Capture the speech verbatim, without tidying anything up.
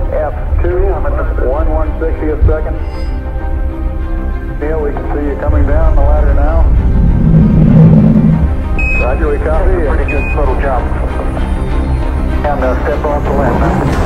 F two, I'm at the one one sixtieth second. Neil, we can see you coming down the ladder now. Roger, we copy. Pretty good little jump. And uh, step off the ladder.